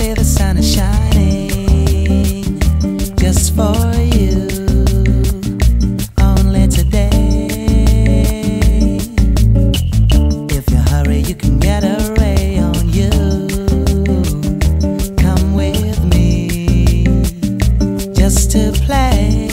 way the sun is shining just for you, only today. If you hurry, you can get a ray on you. Come with me just to play.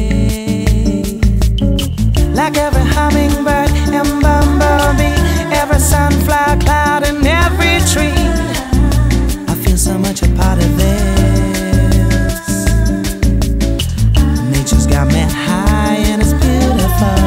Like every hummingbird and bumblebee, every sunflower cloud and every tree, I feel so much a part of this. Nature's got me high and it's beautiful.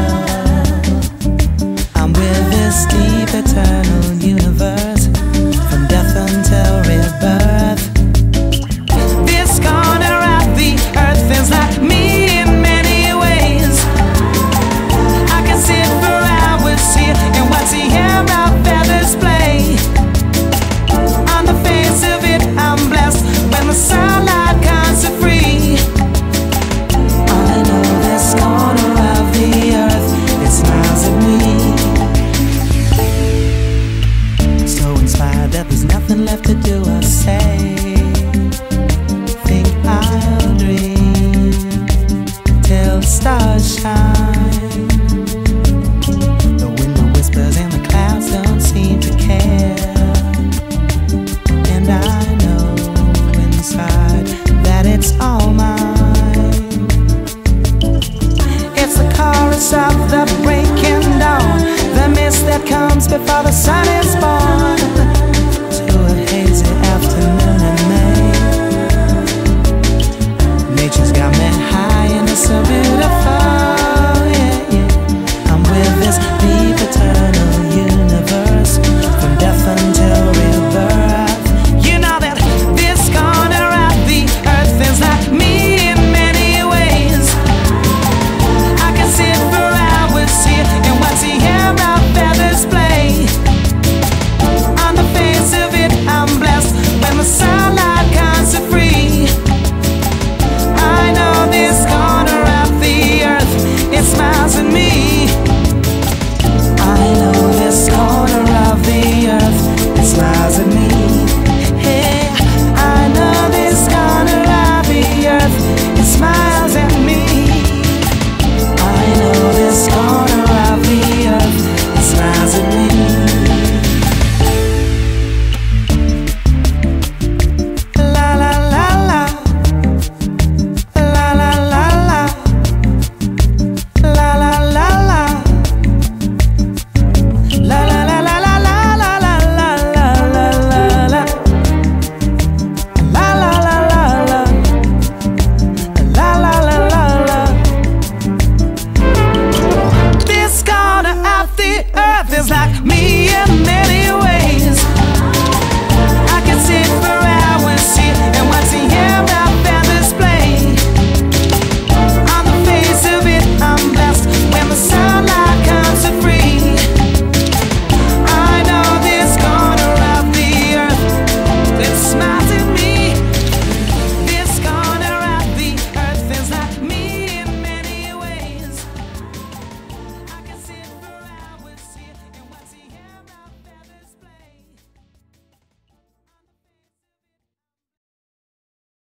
I'm with this deep eternal universe, from death until rebirth. This corner of the earth is like me in many ways. I can sit for hours here and watch the air of feathers play. On the face of it, I'm blessed when the sunlight comes so free. I know this corner of the earth, it smiles at me. So inspired that there's nothing left to do or say. Think I